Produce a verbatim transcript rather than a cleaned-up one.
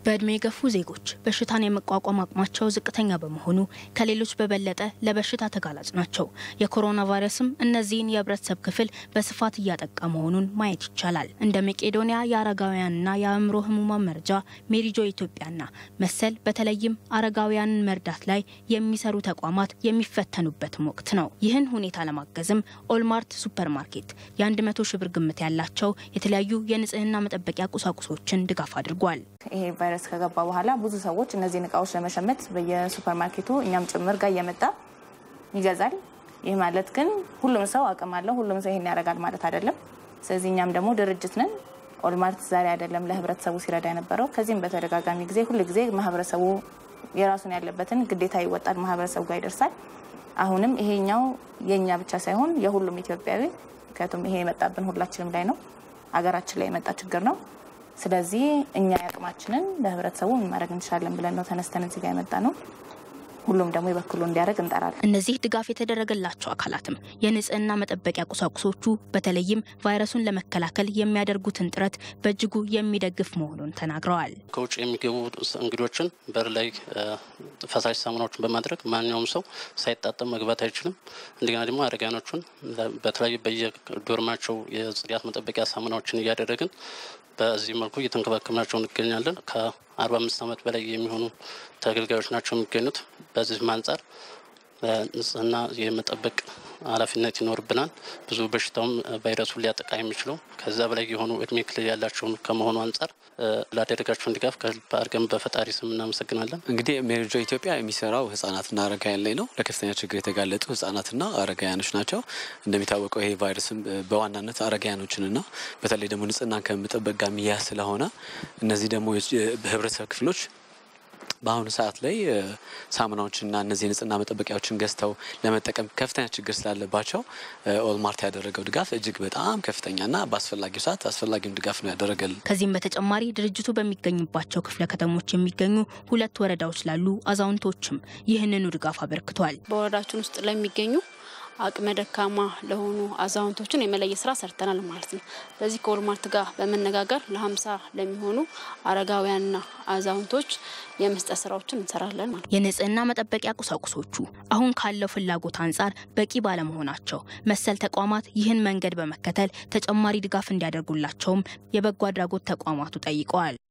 በእድሜ የገፉ ዜጎች በሽታን የመቋቋም አቅማቸው ዝቅተኛ በመሆኑ ከሌሎች በበለጠ ለበሽታ ተጋላጭ ናቸው። የኮሮና ቫይረስም እነዚህን የህብረተሰብ ክፍል በስፋት እያጠቃ መሆኑን ማየት ይቻላል። እንደ መቄዶንያ የአረጋውያንና የአእምሮ ህሙማን መርጃ ሜሪጆ ኢትዮጵያና መሰል በተለይም አረጋውያንን መርዳት ላይ የሚሰሩ ተቋማት የሚፈተኑበትም ወቅት ነው። ይህን ሁኔታ ለማገዝም ኦልማርት ሱፐርማርኬት የ100 ሺህ ብር ግምት ያላቸው የተለያዩ የንጽህና መጠበቂያ ቁሳቁሶችን ድጋፍ አድርጓል። ይሄ ቫይረስ ከገባ በኋላ ብዙ ሰዎች እነዚህ ንቃዎች ለመሸመት በየሱፐርማርኬቱ እኛም ጭምር ጋር እየመጣ ይገዛል። ይህ ማለት ግን ሁሉም ሰው አቅም አለው ሁሉም ሰው ይሄን ያደርጋል ማለት አይደለም። ስለዚህ እኛም ደግሞ ድርጅት ነን። ኦልማርት ዛሬ አይደለም ለህብረተሰቡ ሲረዳ የነበረው ከዚህም በተደጋጋሚ ጊዜ ሁሉ ጊዜ ማህበረሰቡ የራሱን ያለበትን ግዴታ ይወጣል ማህበረሰቡ ጋር ይደርሳል። አሁንም ይሄኛው የኛ ብቻ ሳይሆን የሁሉም ኢትዮጵያዊ ከቱም ይሄ የመጣብን ሁላችንም ላይ ነው። አገራችን ላይ የመጣ ችግር ነው። ስለዚህ እኛ ያቅማችንን ለህብረተሰቡ ማድረግ እንችላለን ብለን ነው ተነስተን እዚህ ጋር የመጣ ነው። ሁሉም ደግሞ ይበክሉ እንዲያደርግ እንጠራለን። እነዚህ ድጋፍ የተደረገላቸው አካላትም የንጽህና መጠበቂያ ቁሳቁሶቹ በተለይም ቫይረሱን ለመከላከል የሚያደርጉትን ጥረት በእጅጉ የሚደግፍ መሆኑን ተናግረዋል። ከውጭ የሚገቡ እንግዶችን በር ላይ ፈሳሽ ሳሙናዎችን በማድረግ ማንኛውም ሰው ሳይጣጠም መግባት አይችልም። እንደገና ደግሞ አረጋኖቹን በተለይ በየዶርማቸው የጽዳት መጠበቂያ ሳሙናዎችን እያደረግን በዚህ መልኩ እየተንከባከብናቸው እንገኛለን። ከ45 ዓመት በላይ የሚሆኑ ተገልጋዮች ናቸው የሚገኙት። በዚህ አንፃር ንጽህና የመጠበቅ ኃላፊነት ይኖርብናል። ብዙ በሽታውም ቫይረሱን ሊያጠቃ የሚችለው ከዛ በላይ የሆኑ እድሜ ክልል ያላቸው ከመሆኑ አንፃር ላደረጋችሁን ድጋፍ ከልብ አድርገን በፈጣሪ ስም እናመሰግናለን። እንግዲህ ሜሪጆ ኢትዮጵያ የሚሰራው ህጻናትና አረጋውያን ላይ ነው። ለከፍተኛ ችግር የተጋለጡ ህጻናትና አረጋውያኖች ናቸው። እንደሚታወቀው ይሄ ቫይረስም በዋናነት አረጋውያኖችንና በተለይ ደግሞ ንጽህናን ከመጠበቅ ጋር የሚያያዝ ስለሆነ እነዚህ ደግሞ በህብረተሰብ ክፍሎች በአሁኑ ሰዓት ላይ ሳሙናዎችና እነዚህ ንጽህና መጠበቂያዎችን ገዝተው ለመጠቀም ከፍተኛ ችግር ስላለባቸው ኦልማርት ያደረገው ድጋፍ እጅግ በጣም ከፍተኛና በአስፈላጊው ሰዓት አስፈላጊውን ድጋፍ ነው ያደረገልን። ከዚህም በተጨማሪ ድርጅቱ በሚገኝባቸው ክፍለ ከተሞች የሚገኙ ሁለት ወረዳዎች ላሉ አዛውንቶችም ይህንኑ ድጋፍ አበርክቷል። በወረዳችን ውስጥ ለሚገኙ አቅመ ደካማ ለሆኑ አዛውንቶችን የመለየ ስራ ሰርተናል ማለት ነው። በዚህ ከኦልማርት ጋር በመነጋገር ለ50 ለሚሆኑ አረጋውያንና አዛውንቶች የመስጠት ስራዎችን እንሰራለን ማለት ነው። የንጽህና መጠበቂያ ቁሳቁሶቹ አሁን ካለው ፍላጎት አንፃር በቂ ባለመሆናቸው መሰል ተቋማት ይህን መንገድ በመከተል ተጨማሪ ድጋፍ እንዲያደርጉላቸውም የበጎ አድራጎት ተቋማቱ ጠይቀዋል።